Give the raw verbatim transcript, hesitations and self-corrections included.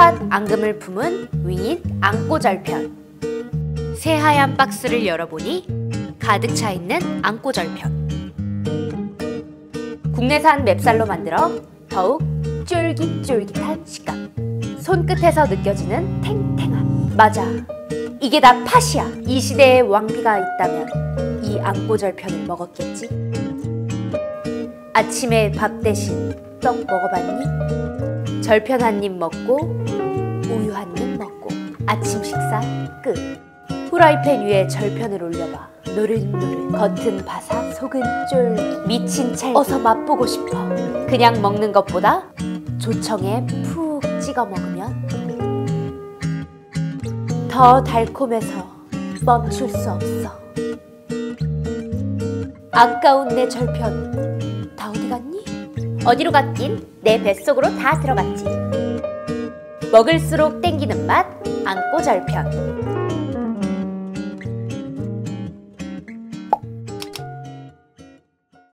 핫 앙금을 품은 윙잇 앙꼬절편. 새하얀 박스를 열어보니 가득 차있는 앙꼬절편. 국내산 맵쌀로 만들어 더욱 쫄깃쫄깃한 식감, 손끝에서 느껴지는 탱탱함. 맞아, 이게 다 팥이야. 이 시대에 왕비가 있다면 이 앙꼬절편을 먹었겠지. 아침에 밥 대신 떡 먹어봤니? 절편 한 입 먹고 우유 한 입 먹고 아침 식사 끝. 후라이팬 위에 절편을 올려봐. 노릇노릇, 겉은 바삭, 속은 쫄깃, 미친 찰기. 어서 맛보고 싶어. 그냥 먹는 것보다 조청에 푹 찍어 먹으면 더 달콤해서 멈출 수 없어. 아까운 내 절편 다 어디 갔니? 어디로 갔긴 내 뱃속으로 다 들어갔지. 먹을수록 땡기는 맛 앙꼬절편.